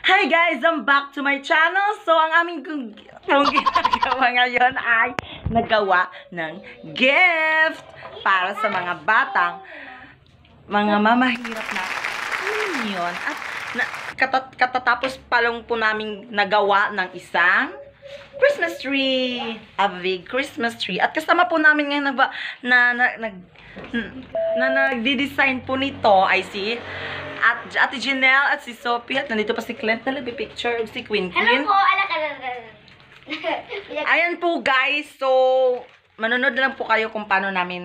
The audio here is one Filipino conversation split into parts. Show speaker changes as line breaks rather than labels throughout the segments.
Hi guys! I'm back to my channel. So, ang aming ginagawa ngayon ay nagawa ng gift para sa mga batang mga mamahirap na yun. At katatapos pa lang po namin nagawa ng isang Christmas tree. A big Christmas tree. At kasama po namin ngayon nagdi-design po nito ay si Ate Janelle at si Sophie. At nandito pa si Clint na picture si Queen.
Hello po,
Ayan po guys. So, manonood lang po kayo kung paano namin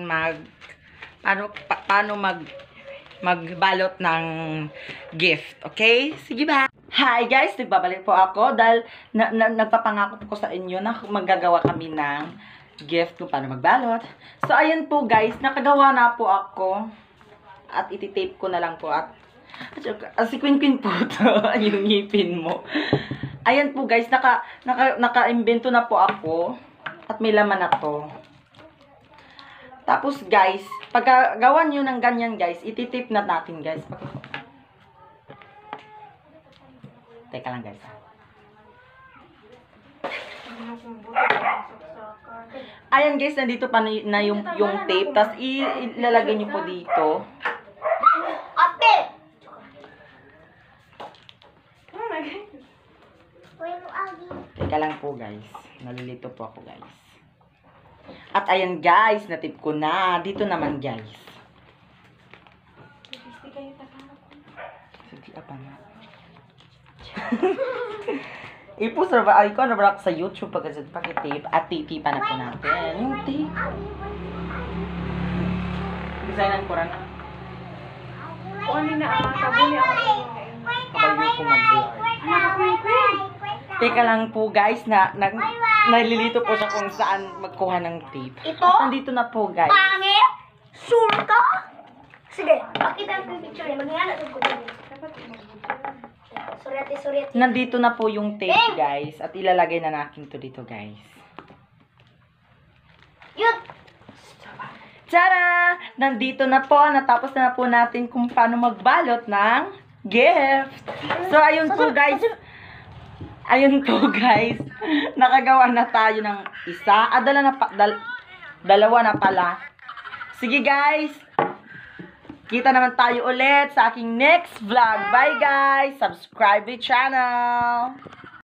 paano magbalot ng gift. Okay? Sige ba? Hi guys, nagbabalik po ako dahil nagpapangako po ko sa inyo na maggagawa kami ng gift kung paano magbalot. So, ayan po guys, nakagawa na po ako at ititape ko na lang po at si Queen po to, yung ngipin mo. Ayan po guys, naka-invento na po ako at may laman na to. Tapos guys, pagkagawa nyo ng ganyan guys, ititape na natin guys. Teka lang guys. Ayan guys, nandito pa na yung tape. Tapos ilalagay nyo po dito.
Ate!
Teka lang po guys. Nalilito po ako guys. At ayan guys, natip ko na. Dito naman guys. Sige, apa na. Ipo ay ko na sa YouTube pagka-tape at titipan na po natin. Yung tape. Designan ko rin.
Kabayo
Kabayo ko mag-vlog. Teka lang po guys, nalilito po siya kung saan magkuha ng tape.
Ito?
At nandito na po guys.
Pangit? Sure ka? Sige, pakita ko yung picture niya. Magingala ko din. Suryate.
Nandito na po yung tape guys. At ilalagay na natin to dito guys.
Yun!
Tara! Nandito na po. Natapos na po natin kung paano magbalot ng gift. So, ayun po guys. Ayun po guys. Nakagawa na tayo ng isa. Dalawa na pala. Sige guys. Kita naman tayo ulit sa aking next vlog. Bye guys. Subscribe my channel.